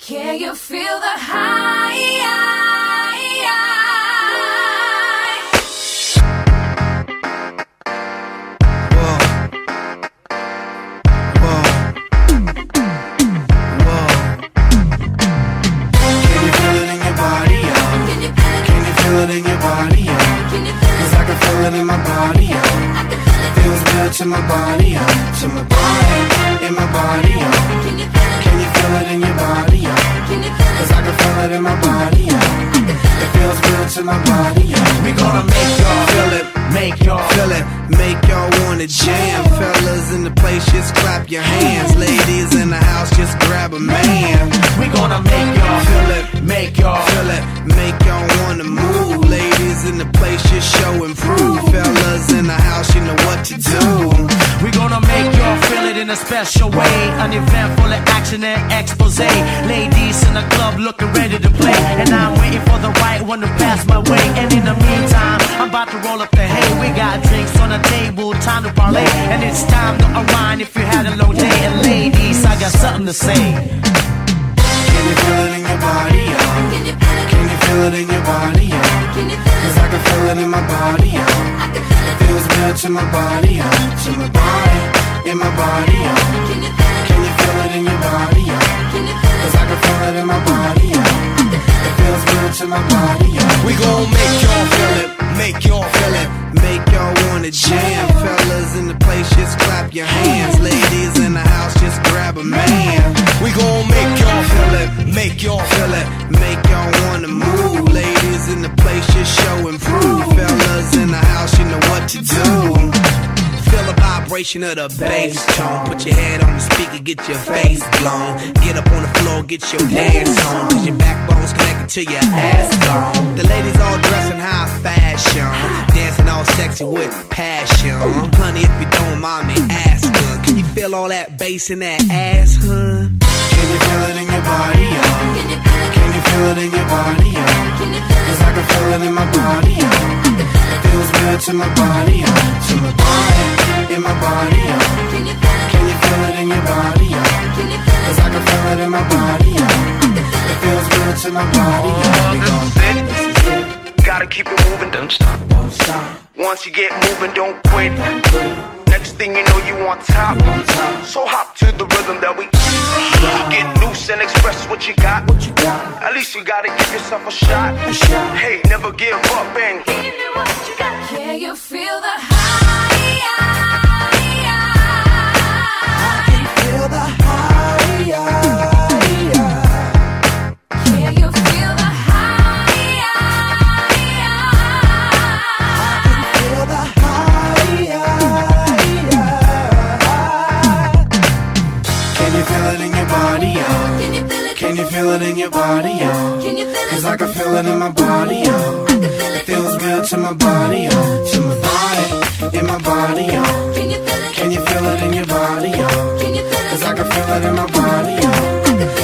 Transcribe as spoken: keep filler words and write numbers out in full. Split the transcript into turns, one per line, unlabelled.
Can you feel the high?
In my body, oh. Feels good to my body, oh. To my body, in my body, oh. Can you feel it in your body, oh? Cause I can feel it in my body, oh. It feels good to my body, oh. We gonna make y'all feel it, make y'all feel it, make y'all wanna jam. Fellas in the place, just clap your hands. Ladies in the house, just grab a man. We gonna make y'all feel it, make y'all feel it, make y'all wanna move. Ladies in the place, just show and prove. Fellas in the house, you know what to do.
We gonna make y'all feel it in a special way. An event full of action and expose. Ladies in the club looking ready to play, and I'm waiting for the right one to pass my way. And in the meantime, I'm about to roll up the hay. We got drinks on the table, time to parlay, and it's time to unwind if you had a long day. And ladies, I got something to say.
Can you feel it in your body, oh? Can you feel it in your body, oh? Cause I can feel it in my body, oh. Feels good to my body, oh. To my body, in my body, oh. Can you feel it in your body, oh? Cause I can feel it in my body, oh. It feels good to my body, oh. We gon' make y'all feel it, make y'all feel it, make y'all wanna jam. Fellas in the place, just clap your hands. Ladies in the house, just grab a man. We gon' make y'all feel it, make y'all feel it, make y'all wanna move. Ladies in the place, just show and prove. Fellas in the house, you know what to do. Feel the vibration of the bass tone. Put your head on the speaker, get your face blown. Get up on the floor, get your dance on. Cause your backbone's connected to your ass bone. The ladies all dressing high fashion, dancing all sexy with passion. Honey, if you don't mind me asking, can you feel all that bass in that ass, huh? Can you feel it in your body, oh? Can you feel it in your body, oh? Cause I can feel it in my body, oh. Feels good to my body, oh. To my body, in my body, oh. Can you feel it in your body, oh? Cause I can feel it in my body, oh. It feels good to my body, oh. We gon'
this is it. Gotta keep it moving, don't stop, don't stop. Once you get moving, don't quit. Next thing you know, you on top. So hop to the rhythm that we get loose and express what you got. At least you gotta give yourself a shot. Hey, never give up and
give me what you got. Can you feel the high?
I can feel the high.
Can you feel the high?
I can feel the high. Can you feel it in your body, oh?
Can you feel it?
Can you feel it in your body, oh?
Can you feel it?
Cause I can feel it in my body, oh. It feels good to my body, oh. To my body, in my body, oh.
Can you feel it?
Can you feel it in your body, oh?
Can you feel it?
Cause I can feel it in my body, oh.